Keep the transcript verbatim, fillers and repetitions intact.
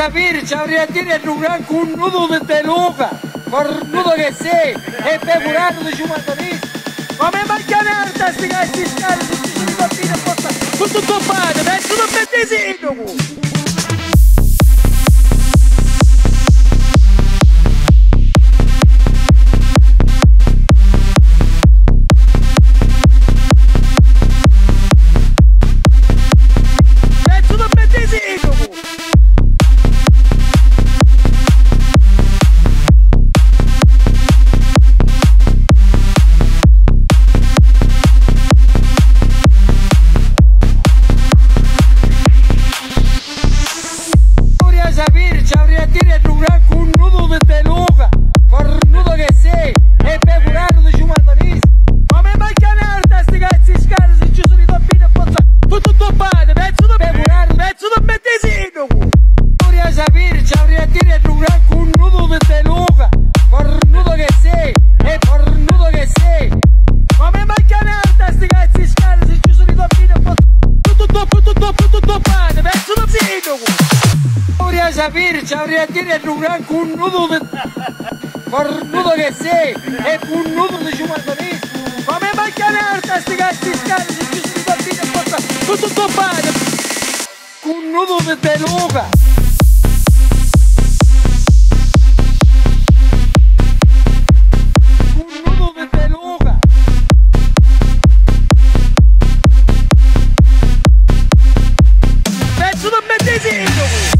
sapere, ci avrei a dire un gran connudo di te Luca, cornuto che sei, e pecurato di ciumatonista. Come mancare alta sti cazzi scali, tutti sono i bambini a porta, con tutto padre, penso non mettesi in sapere, ci avrei a dire un gran connudo di te Luca, cornuto che sei, e pecurato di ciumatonista. Come mancare alta sti cazzi scali, se ci sono i bambini a porta, con tutto padre, penso di pecurato, penso di mettesi in vorrei sapere, ci avrei a dire un gran connudo di te Luca, cornuto che sei, e cornuto che sei. Come mancare alta sti cazzi scali, se ci sono i bambini a porta, con tutto, con tutto, con tutto padre, penso di mettesi in vorrei sapere, ci avrei a dire un gran connudo di cornuto che sei, e connuto di ciumatonista. Come mancare alta sti cazzi scali, se ci sono i bambini a porta, con tutto padre, connuto di te Luca. Connuto di te Luca. Penso non mettesi in